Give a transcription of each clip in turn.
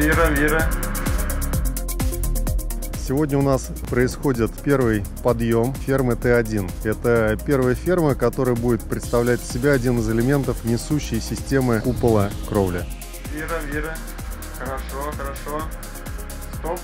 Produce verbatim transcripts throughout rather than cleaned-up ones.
Вера, Вера. Сегодня у нас происходит первый подъем фермы Т один. Это первая ферма, которая будет представлять из себя один из элементов несущей системы купола кровли. Вера, Вера. Хорошо, хорошо. Стоп.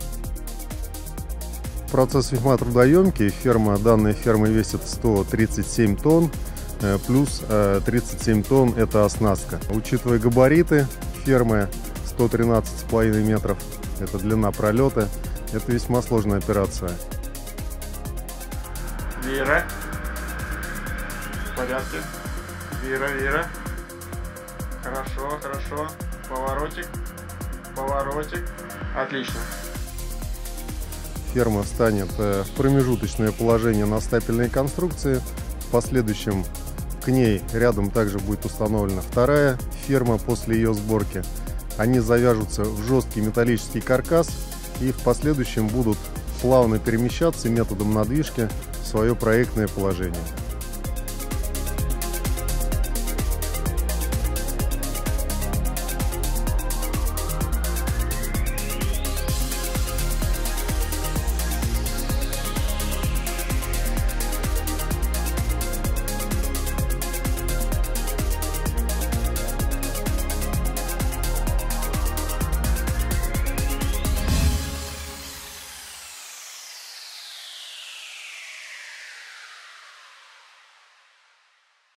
Процесс весьма трудоемкий. Ферма, данная ферма весит сто тридцать семь тонн, плюс тридцать семь тонн это оснастка. Учитывая габариты фермы сто тринадцать с половиной метров, это длина пролета, это весьма сложная операция. Вера. В порядке. Вера, Вера. Хорошо, хорошо. Поворотик. Поворотик. Отлично. Ферма встанет в промежуточное положение на стапельной конструкции. В последующем к ней рядом также будет установлена вторая ферма после ее сборки. Они завяжутся в жесткий металлический каркас и в последующем будут плавно перемещаться методом надвижки в свое проектное положение.